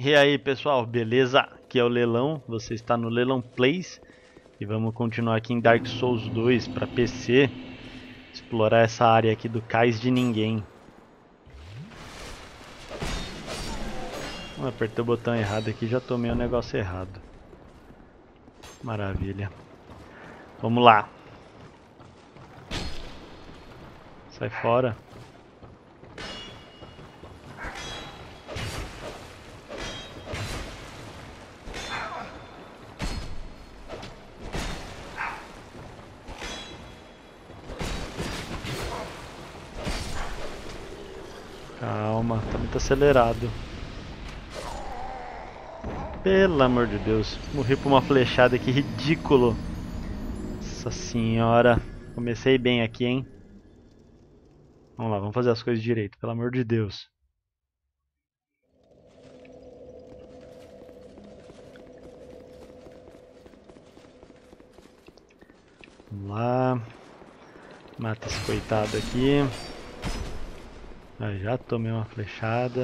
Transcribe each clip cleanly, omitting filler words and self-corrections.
E aí pessoal, beleza? Aqui é o Leilão, você está no Leilão Plays e vamos continuar aqui em Dark Souls 2 para PC, explorar essa área aqui do Cais de Ninguém. Apertei o botão errado aqui, já tomei o negócio errado. Maravilha. Vamos lá. Sai fora. Calma, tá muito acelerado. Pelo amor de Deus, morri por uma flechada, que ridículo. Nossa senhora, comecei bem aqui, hein? Vamos lá, vamos fazer as coisas direito, pelo amor de Deus. Vamos lá. Mata esse coitado aqui. Já tomei uma flechada.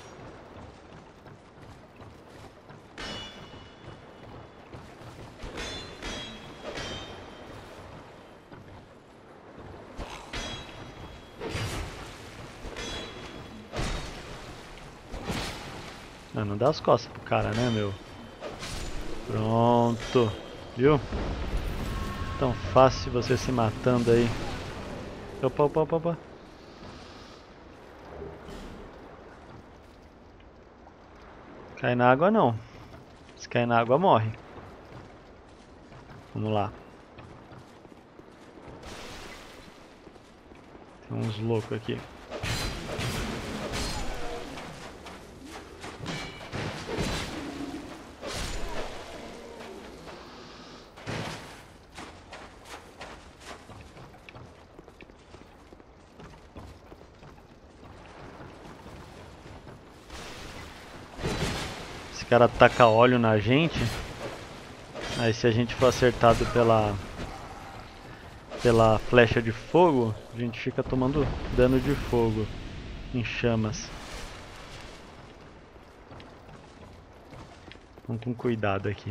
Não dá as costas pro cara, né, meu? Pronto. Viu? Tão fácil você se matando aí. Opa, opa, opa, opa. Cai na água não. Se cair na água morre. Vamos lá. Tem uns loucos aqui. Esse cara taca óleo na gente. Aí se a gente for acertado pela flecha de fogo, a gente fica tomando dano de fogo em chamas. Vamos com cuidado aqui.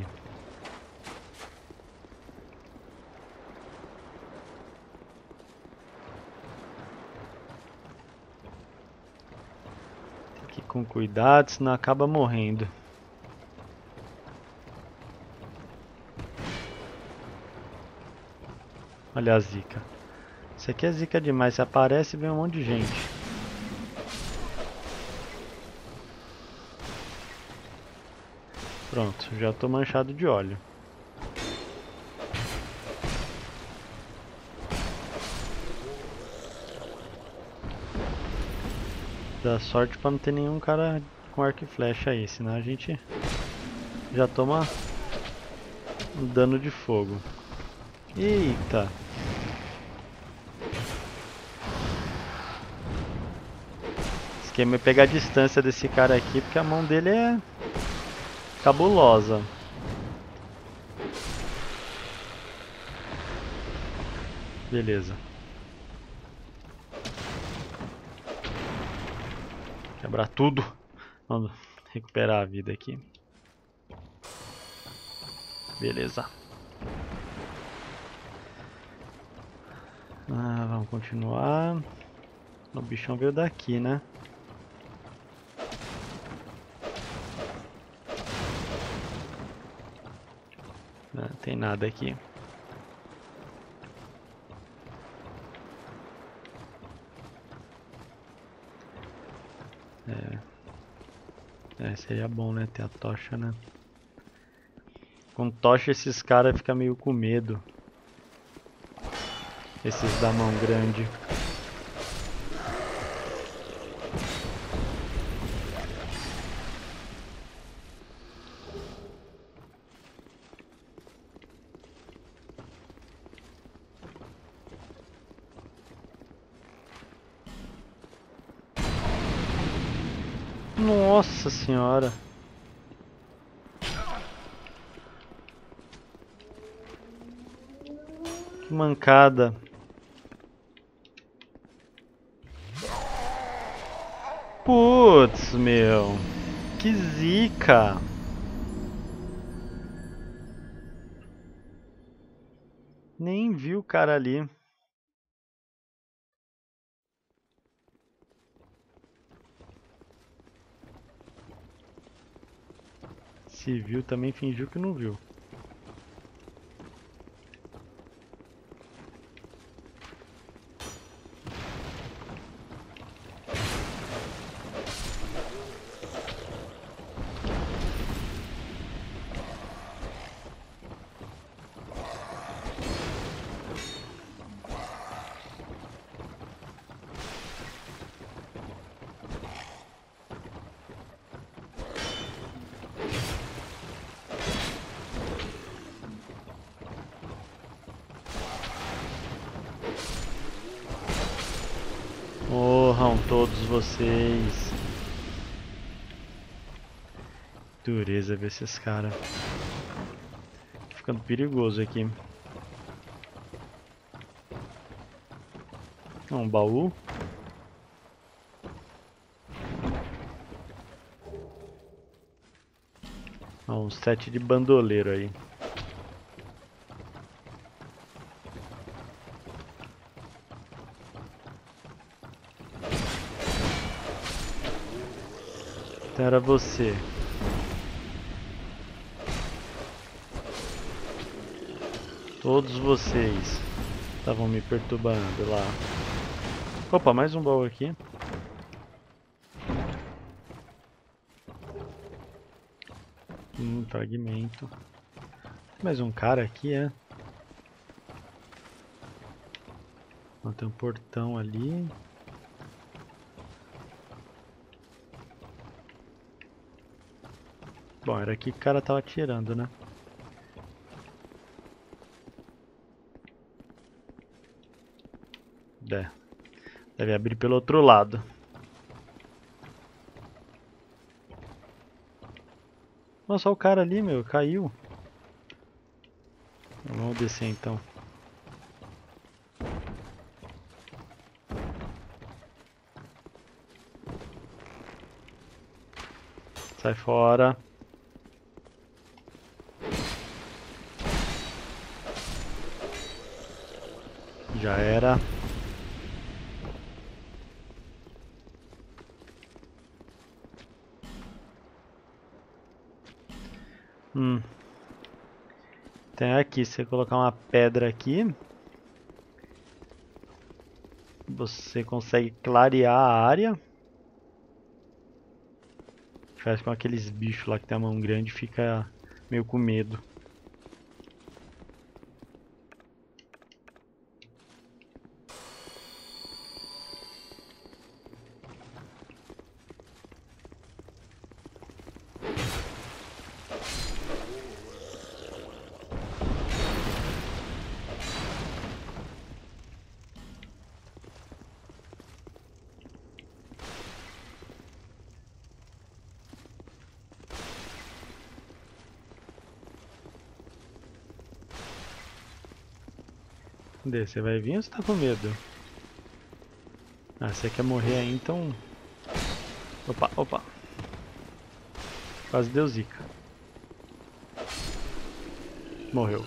Tem que ir com cuidado, senão acaba morrendo. Olha a zica. Isso aqui é zica demais. Se aparece, vem um monte de gente. Pronto, já tô manchado de óleo. Dá sorte pra não ter nenhum cara com arco e flecha aí, senão a gente já toma um dano de fogo. Eita! O esquema é pegar a distância desse cara aqui, porque a mão dele é cabulosa. Beleza. Quebrar tudo. Vamos recuperar a vida aqui. Beleza. Vamos continuar. O bichão veio daqui, né? Não tem nada aqui. Seria bom, né? Ter a tocha, né? Com tocha esses caras ficam meio com medo. Esses da mão grande. Nossa senhora. Que mancada. Putz, meu. Que zica! Nem vi o cara ali. Se viu, também fingiu que não viu. Morram todos vocês. Dureza ver esses caras. Ficando perigoso aqui. Um baú. Um set de bandoleiro aí. Então era você. Todos vocês estavam me perturbando lá. Opa, mais um baú aqui. Fragmento. Mais um cara aqui, é? Tem um portão ali. Bom, era aqui que o cara tava atirando, né? Deve abrir pelo outro lado. Nossa, olha o cara ali, meu, caiu. Vamos descer então. Sai fora. Já era. Tem aqui, se você colocar uma pedra aqui, você consegue clarear a área. Faz com aqueles bichos lá que tem a mão grande fica meio com medo. Cadê? Você vai vir ou você tá com medo? Ah, você quer morrer aí, então... Opa, opa. Quase deu zica. Morreu.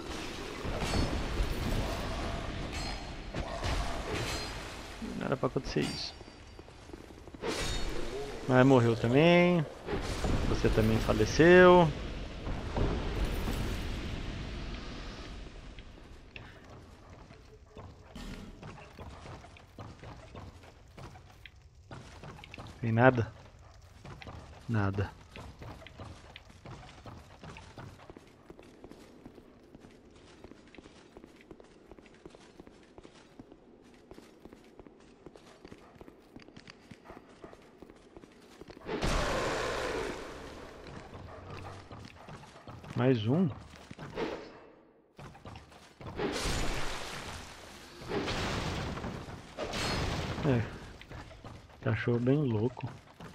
Não era pra acontecer isso. Mas morreu também. Você também faleceu. Tem nada? Nada. Mais um? É. Cachorro bem louco.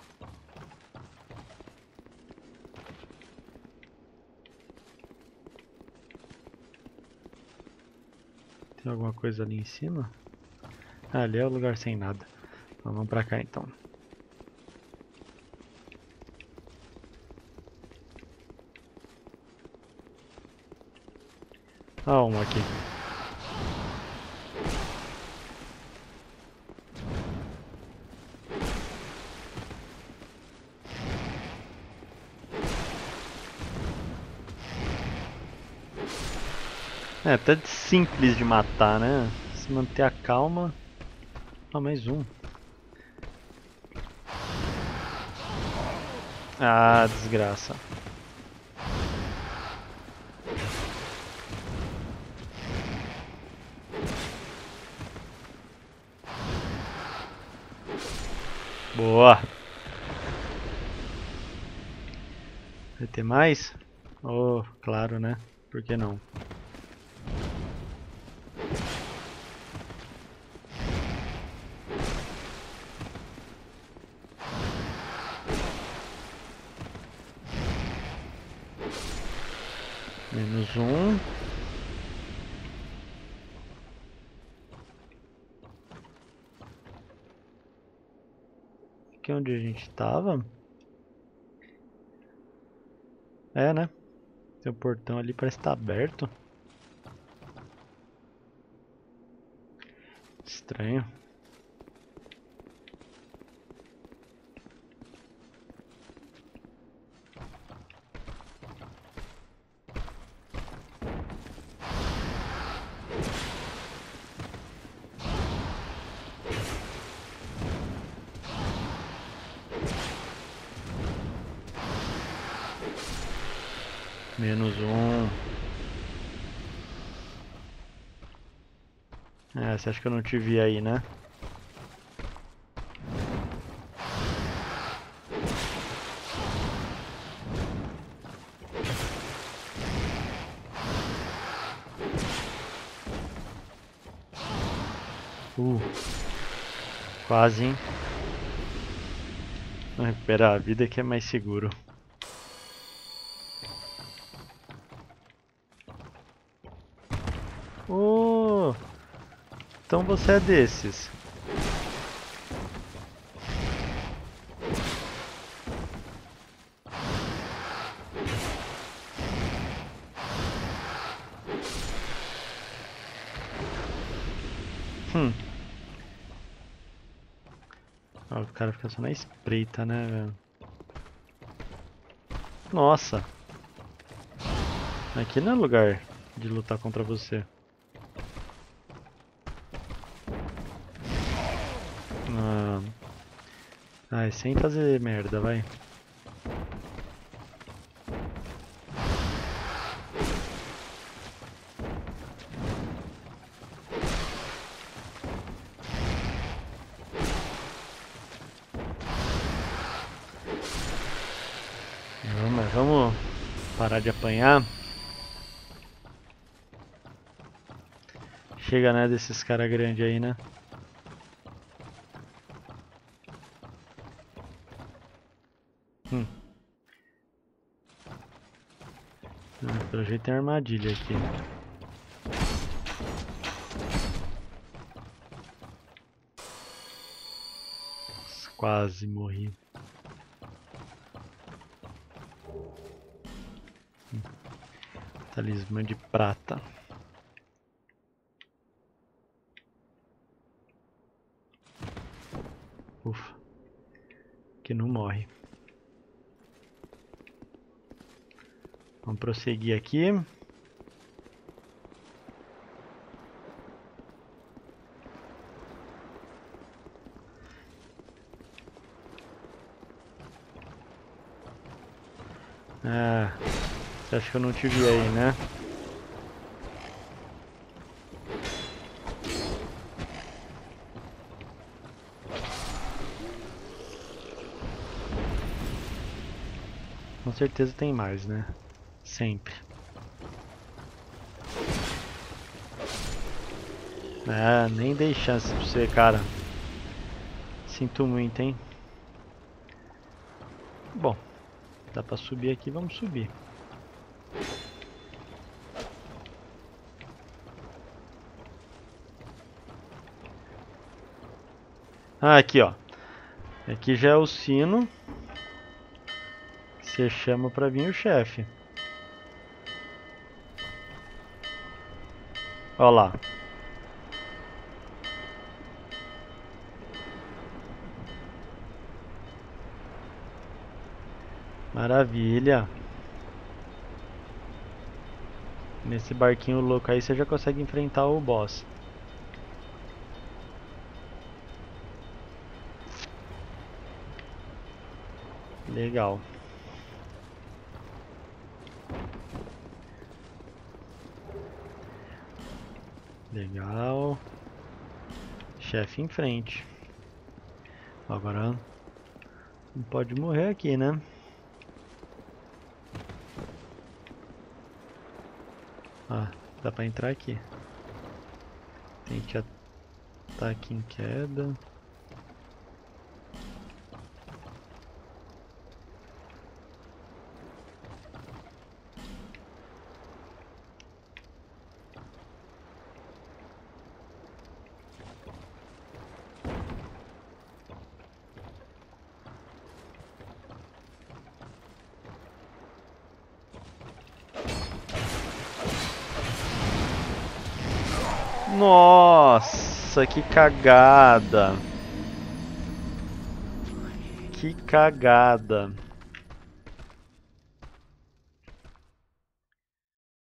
Tem alguma coisa ali em cima? Ah, ali é o lugar sem nada. Então, vamos pra cá então. Ah, um aqui. É até simples de matar, né? Se manter a calma. Ah, mais um. Ah, desgraça. Boa. Vai ter mais? Oh, claro, né? Por que não? Menos um. Aqui onde a gente tava? É, né? Tem um portão ali, parece que tá aberto. Estranho. Menos um. É, você acha que eu não te vi aí, né? Uh, quase, hein? Vamos recuperar a vida que é mais seguro. Oh, então você é desses. Hum. Ah, o cara fica só na espreita, né, velho? Nossa, aqui não é lugar de lutar contra você. Ah, ai, sem fazer merda, vai. Vamos parar de apanhar. Chega, né, desses caras grandes aí, né? Hum. Pelo jeito tem armadilha aqui. Quase morri. Talismã de prata. Ufa. Que não morre. Vamos prosseguir aqui. Ah, você acha que eu não te vi aí, né? Com certeza tem mais, né? Sempre. Ah, nem dei chance pra você, cara. Sinto muito, hein? Bom, dá pra subir aqui, vamos subir. Ah, aqui ó. Aqui já é o sino. Você chama pra vir o chefe. Olha lá. Maravilha. Nesse barquinho louco aí você já consegue enfrentar o boss. Legal. Legal. Chefe em frente. Agora não pode morrer aqui, né? Ah, dá pra entrar aqui. Tem que ataque em queda. Nossa, que cagada. Que cagada.